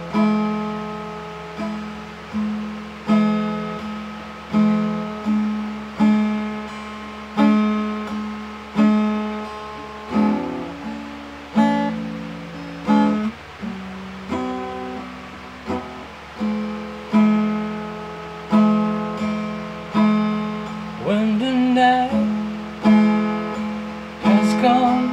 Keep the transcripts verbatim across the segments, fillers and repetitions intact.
When the night has gone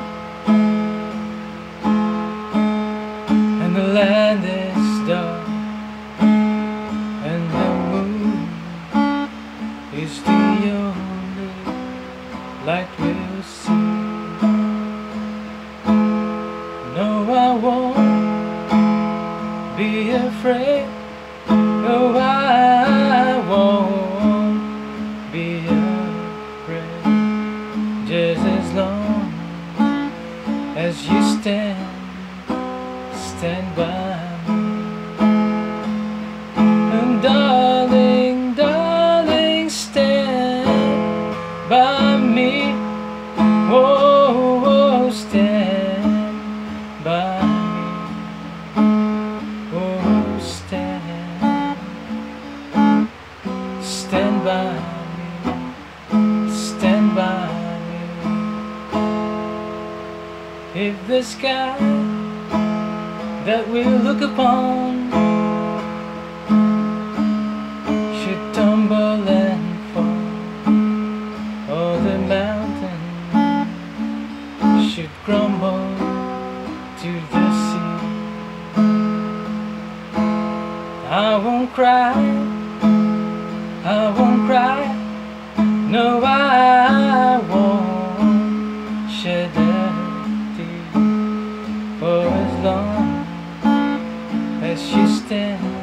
and the land is dark and the moon is the only light we'll see, no, I won't be afraid. No, I won't be afraid, just as long as you stand, stand by me. And darling, darling, stand by me. Oh, oh, stand by me. Oh, stand. Stand by me, stand by me. If the sky that we look upon should tumble and fall, or the mountain should crumble to the sea, I won't cry, I won't cry, no, I won't shed a tear, for as long as you stand